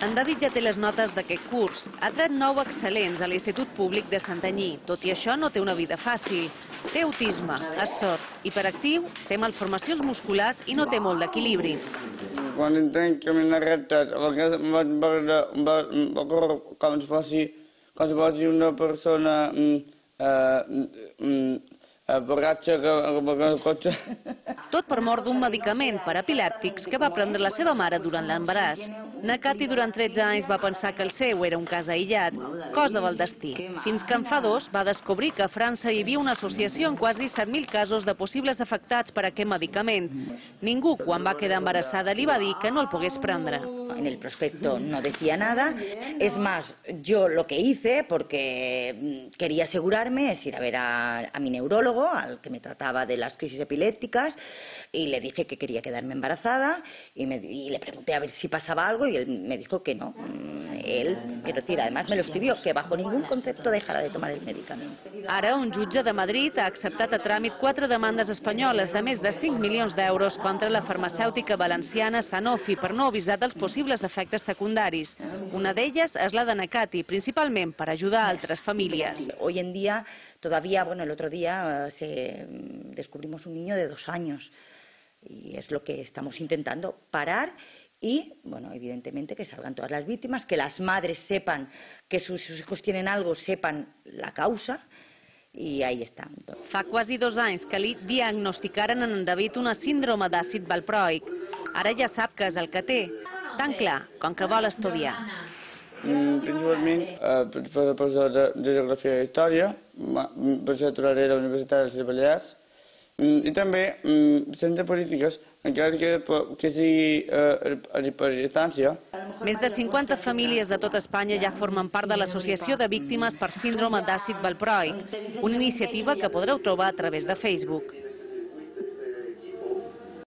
En David ja té les notes d'aquest curs. Ha tret 9 excel·lents a l'Institut Públic de Santanyí. Tot i això, no té una vida fàcil. Té autisme, és sord, hiperactiu, té malformacions musculars i no té molt d'equilibri. Quan entenc caminar recte, a vegades em vaig veure com si fos una persona borratxa que el cotxe. Tot per mort d'un medicament per epilèptics que va prendre la seva mare durant l'embaràs. Nakati durant 13 anys va pensar que el seu era un cas aïllat, cosa del destí, fins que en fa 2 va descobrir que a França hi havia una associació amb quasi 7.000 casos de possibles afectats per aquest medicament. Ningú, quan va quedar embarassada, li va dir que no el pogués prendre. En el prospecto no decía nada. Es más, yo lo que hice, porque quería asegurarme, es ir a ver a mi neurólogo, al que me trataba de las crisis epilépticas, y le dije que quería quedarme embarazada, y le pregunté a ver si pasaba algo, y él me dijo que no. Él, quiero decir, además me lo escribió, que bajo ningún concepto dejara de tomar el medicamento. Ara, un jutge de Madrid ha acceptat a tràmit 4 demandes espanyoles de més de 5 milions d'euros contra la farmacèutica valenciana Sanofi per no avisar dels possibles efectes secundaris. Una d'elles és la de Nakati, principalment per ajudar altres famílies. Hoy en día, todavía, bueno, el otro día descubrimos un niño de 2 años. Y es lo que estamos intentando parar y, bueno, evidentemente que salgan todas las víctimas, que las madres sepan que sus hijos tienen algo, sepan la causa i ahí està. Fa quasi 2 anys que li diagnosticaren a en David una síndrome d'àcid valproic. Ara ja sap que és el que té, tan clar com que vol estudiar. Principalment per professor de Geografia i Història, vaig aturar a la Universitat de les Balears, i també sense polítiques, encara que sigui per distància. Més de 50 famílies de tot Espanya ja formen part de l'Associació de Víctimes per Síndrome d'Àcid Valproic, una iniciativa que podreu trobar a través de Facebook.